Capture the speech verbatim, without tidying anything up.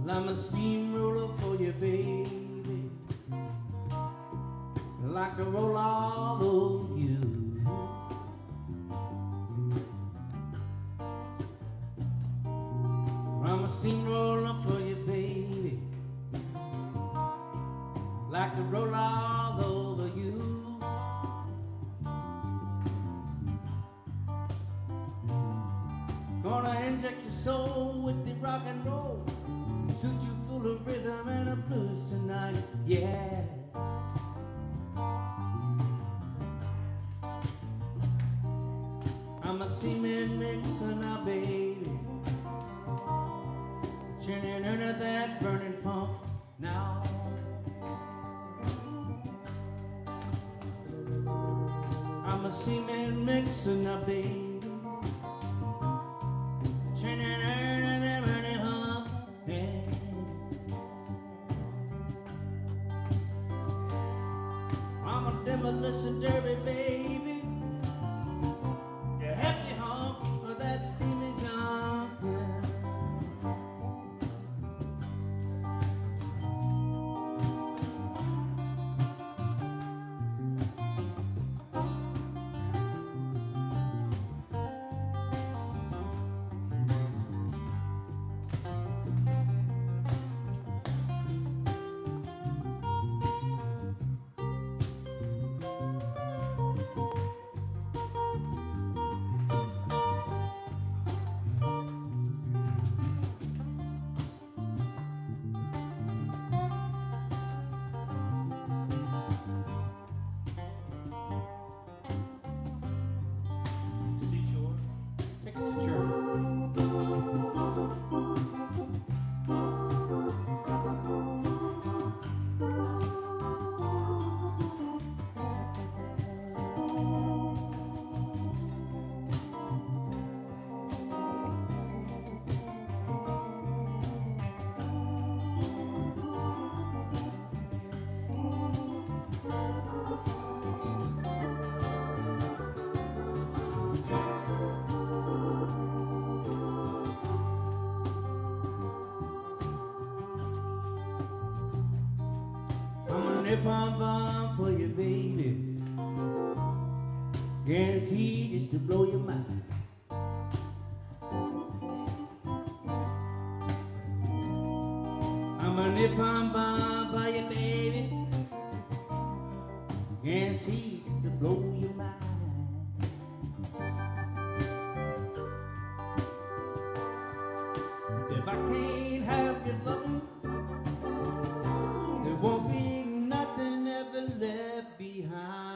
I'm a steamroller for you, baby. I like to roll all over you. I'm a steamroller for you, baby. Like to roll all over you. Gonna inject your soul with the rock and roll. Shoot you full of rhythm and a blues tonight, yeah. I'm a cement mixer now, baby. Churning under that burning funk now. I'm a cement mixer now, baby. Churning under that burning funk, yeah. I'm a demolition derby, baby. You hefty honk for that steamy junk, yeah. Bomb bomb for you, baby. Guaranteed is to blow your mind. I'm a nip bomb bomb for you, baby. Guaranteed to blow your mind. If I can't have your loving, there won't be nothing ever left behind.